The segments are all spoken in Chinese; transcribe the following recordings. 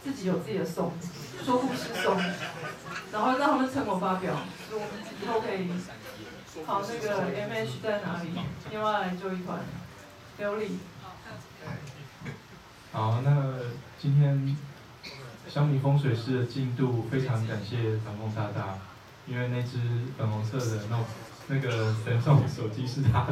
自己有自己的颂，说故事颂，然后让他们成果发表，说我们以后可以，好那个 MH 在哪里？你要不要来就一团？刘理。 好，那今天香米风水师的进度非常感谢长风大大，因为那只粉红色的那个神送手机是他的，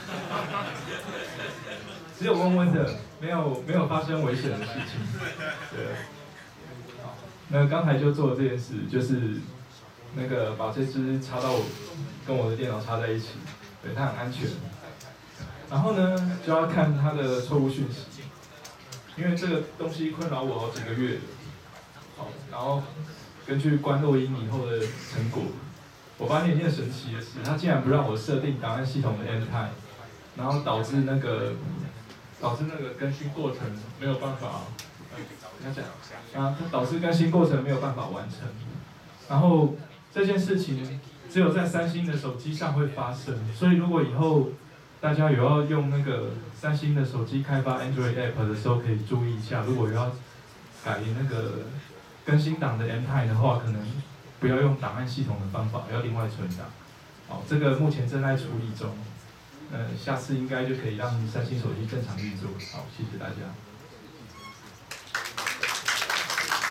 只有温温的，没有发生危险的事情。对，好，那刚才就做了这件事，就是那个把这只插到跟我的电脑插在一起，对，它很安全。然后呢，就要看它的错误讯息，因为这个东西困扰我好几个月了。好，然后根据关落音以后的成果，我发现一件神奇的事，它竟然不让我设定档案系统的 end time， 然后导致那个更新过程没有办法，你要讲啊，它导致更新过程没有办法完成。然后这件事情只有在三星的手机上会发生，所以如果以后大家有要用那个三星的手机开发 Android App 的时候，可以注意一下，如果有要改那个更新档的 end time 的话，可能不要用档案系统的方法，要另外存档。好，这个目前正在处理中，下次应该就可以让三星手机正常运作。好，谢谢大家。